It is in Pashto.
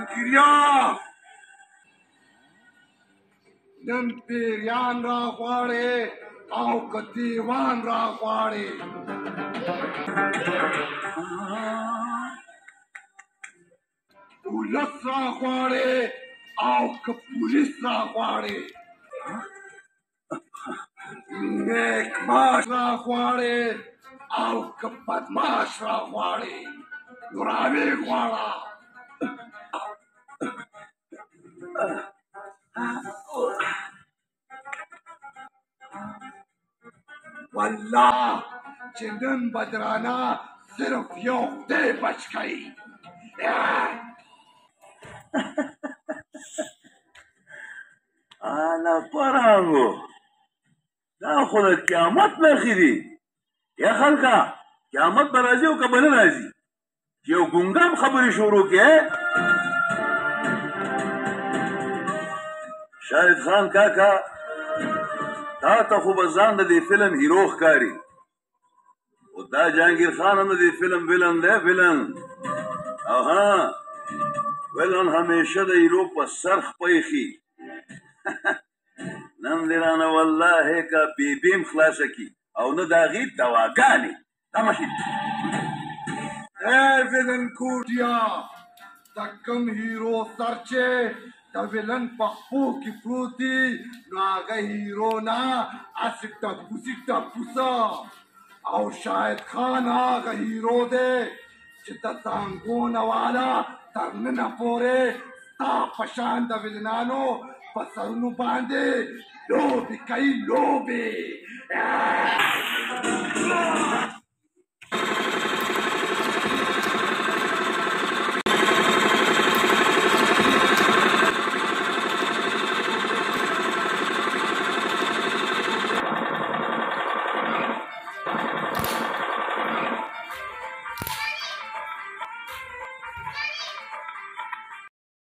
جهانگیریا نن پیریان را غواړې او که دیوان را غواړې ولس را غواړې او که پولیس را غواړې نیک معاش را غواړې او که بدمعاش را غواړې نو راوې غواړه والله چې نن به درانه صرف یو خدای بچ کوي انا پرانګو دا خو د قیامت نښې دي یا خلکه قیامت به راځي او که به نه راځي چې یو ګونګام خبرې شروع کړې شاهد خان کاکا تا ته خو به ځان د دې فلم هیرو ښکاري خو دا جهانګیر خان هم د دې فلم ویلن دی ویلن او ها ویلن همیشه د هیرو په سر خپیخي نن دې رانه والله که بیبیم خلاصه کي او نه د هغې دواګانې دا مشي ای ویلن کوټیا د کوم هیرو سر چې د ویلن په خپو کې پروت دي نو هغه هیرو نه هسې ټپوسي ټپوسه او شاهد خان هغه هیرو دی چې د څانګونه والا تر ننه پورې ستا په شان د ویلنانو په سرونو باندې لوبې کوي لوبې